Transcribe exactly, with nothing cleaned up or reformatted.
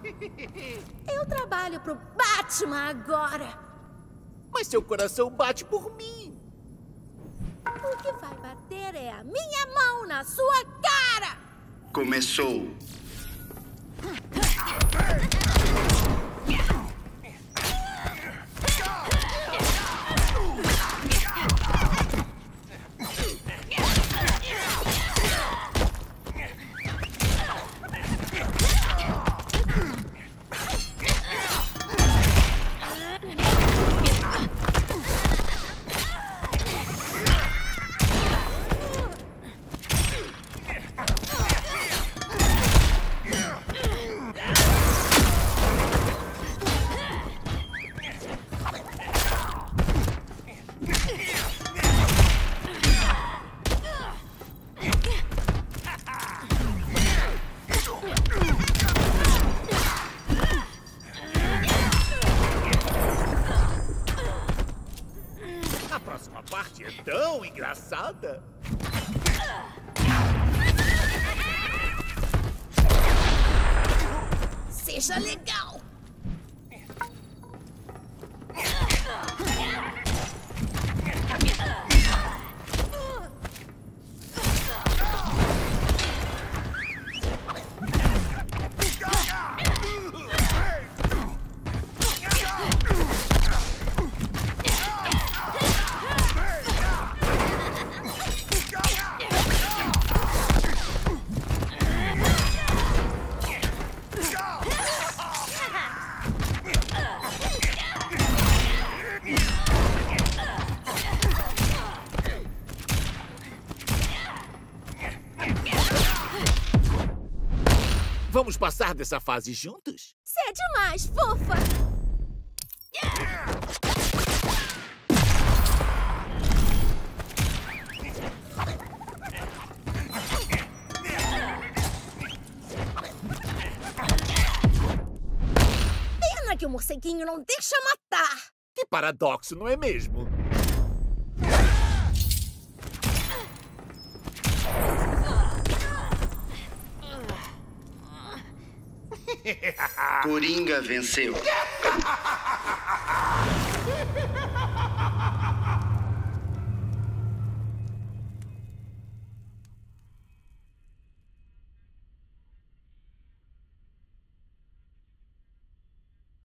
Eu trabalho pro Batman agora. Mas seu coração bate por mim. O que vai bater é a minha mão na sua cara. Começou. A próxima parte é tão engraçada. Seja legal. Vamos passar dessa fase juntos? Você é demais, fofa. Pena que o morceguinho não deixa matar. Que paradoxo, não é mesmo? Coringa venceu.